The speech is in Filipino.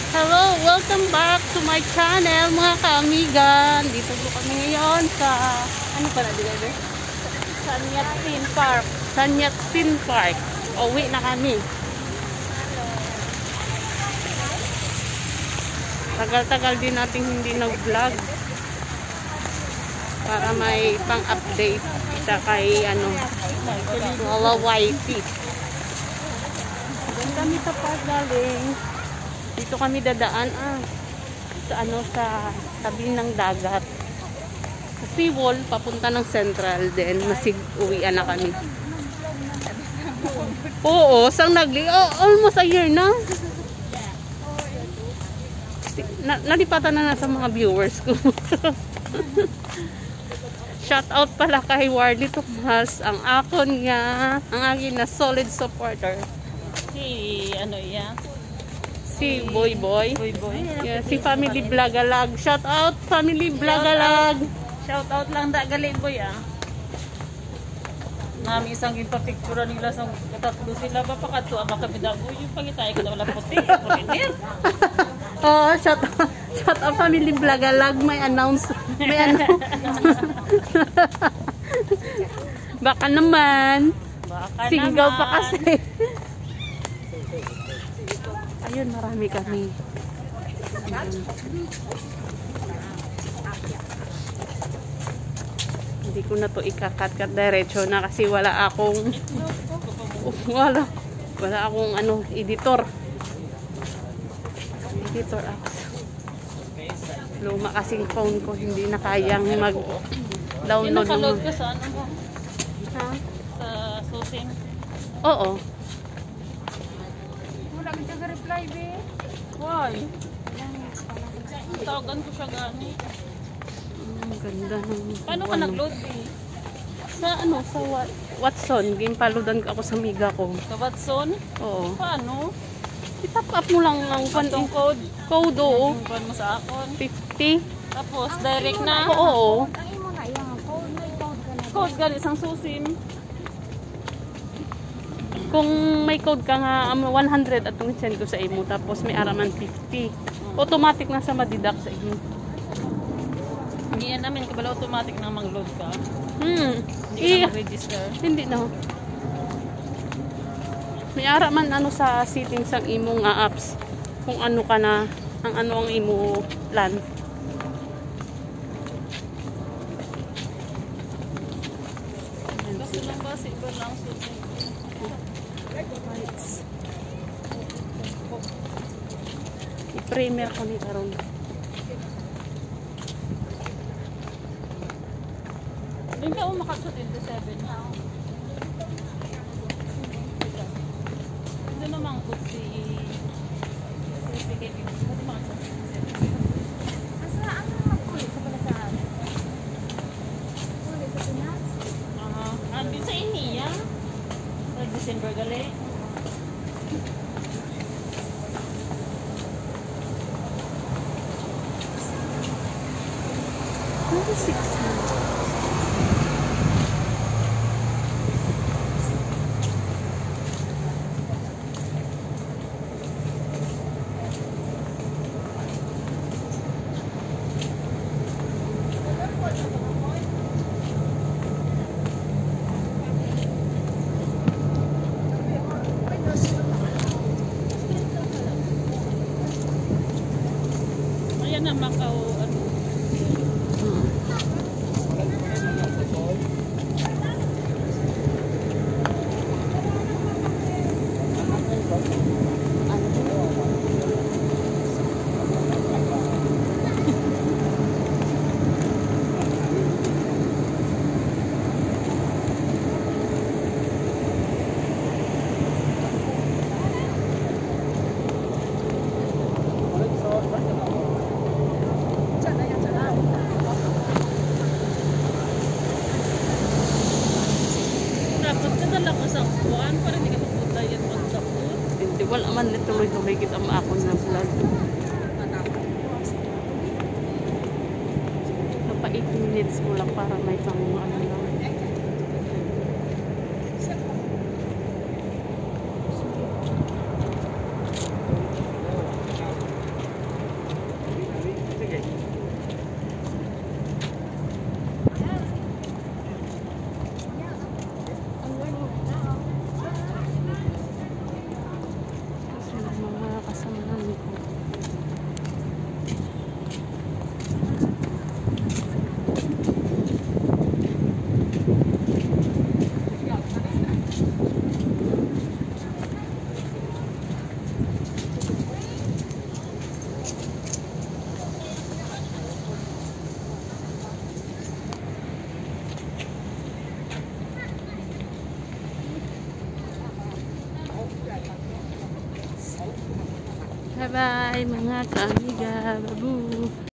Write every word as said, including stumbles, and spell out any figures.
Hello, welcome back to my channel mga kaamigan. Dito po kami ngayon sa ano pa na dito? San Yat-sen Park. San Yat-sen Park. Uwi na kami. Tagal-tagal din natin hindi nag-vlog para may pang-update sa kay ano Lola Whitey. Doon kami sa park galing. Dito kami dadaan ah, sa ano sa tabi ng dagat. Sa seawall papunta ng Central, then masig uwian na kami. Oo, sang nagli oh, almost a year na. na nalipatan na na sa mga viewers ko. Shout out pala kay Wardy Tomas, ang akon nga, ang aking na solid supporter. Si ano yan? Si Boy Boy. Boy Boy. Yeah, si Family Blagalag. Shout out Family Blagalag. Shout out lang da gali boy ah. Nami isang ipapicture nila sa katatlo sila ba pakato ama kami da boy yung pagitay ko na wala puti. Puti. Oh, shout out, shout out Family Blagalag, may announce, may ano. Baka naman. Baka Single naman. pa kasi. Ayun, marami kami. Ayun. Hindi ko na to ikakat-kat diretso na kasi wala akong wala wala akong ano, editor. Editor apps. Luma kasing phone ko, hindi na kayang mag-download. Pinaka-load ka sa ano ba? Ha? Sa Susing? Oo. Wala ka siya reply be. Why? Tawagan ko siya gani. Ang ganda ng... Paano ka nag-load be? Sa ano, sa what, Watson. Game paludan ako sa miga ko. Sa Watson? Oo. Paano? I-top up mo lang ang Itong code? code, oo. Yung code mo sa akon. fifty. Tapos direct na. Oo, oo. Ang imo na iyang code, may code ka na. Code gali isang susim. Kung may code ka nga, um, one hundred at send ko sa imo, tapos may araman fifty. Automatic na sa madidak sa imo. Hindi yan namin kabala automatic na mag-load ka. Hmm. Hindi I- ka mag-register. Hindi na. May araman ano sa settings ang imong uh, apps. Kung ano ka na, ang ano ang imo plan. Kasi lang ba si iba lang susim. I-premier ko ni karon. Doon ka umakat sa twenty-seven. Doon naman ko si si K P. Doon naman sa twenty-seven. Asa ang magkulit sa palasaan? Kulit sa Pinas? Ah, uh, din sa Iniya. Sa December gali. twenty-six. Ayan na Macau. Ano. Dapat ka dala ko sa buwan para hindi ka mapunta yan magdapot. Hindi, wala man tuloy-tuloy kita maakon na vlog. Napa eight minutes mo lang para may pang ano lang. Bye-bye mga kaamiga. Babu.